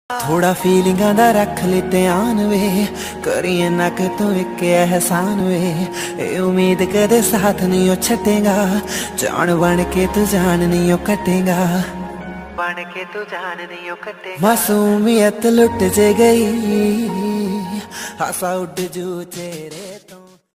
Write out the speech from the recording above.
थोड़ा फीलिंगा दा रख ले ध्यान वे, करिए नक तू एक एहसान वे। ए उम्मीद कदे साथ नहीं छटेगा, जान बन के तू जान नहीं कटेगा, बन के तू जान नहीं कटेगा। मासूमियत लुट जे गई, हासा उड़ जू तेरे।